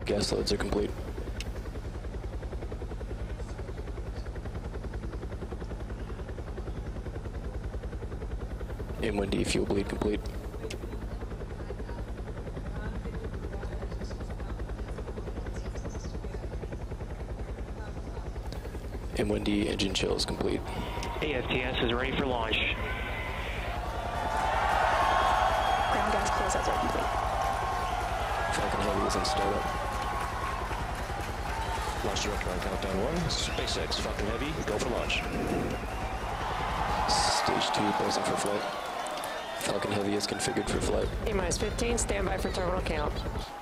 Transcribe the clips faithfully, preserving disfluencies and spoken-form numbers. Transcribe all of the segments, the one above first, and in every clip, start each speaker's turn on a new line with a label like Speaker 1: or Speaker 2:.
Speaker 1: gas loads are complete. M one D fuel bleed complete. M one D engine chill is complete.
Speaker 2: A F T S is ready for launch.
Speaker 3: Ground gas closeouts are complete.
Speaker 1: Falcon Heavy is in startup.
Speaker 4: Launch director on countdown one. SpaceX, Falcon Heavy, go for launch.
Speaker 1: Stage two posing for flight. Falcon Heavy is configured for flight.
Speaker 5: T minus fifteen, standby for terminal count.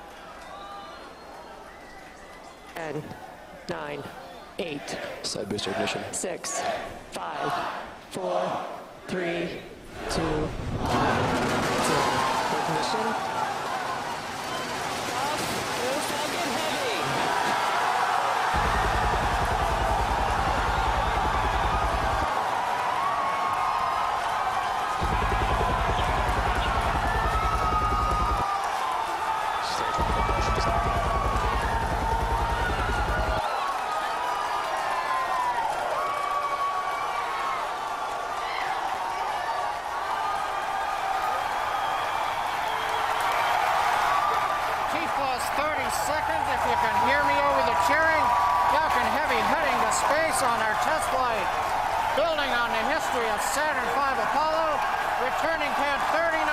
Speaker 5: ten, nine, eight,
Speaker 1: Side booster ignition.
Speaker 5: six, five, four, three, two, one, zero. Ignition. Off. Go Falcon Heavy.
Speaker 6: thirty seconds, if you can hear me over the cheering. Falcon Heavy heading to space on our test flight. Building on the history of Saturn five Apollo, returning pad thirty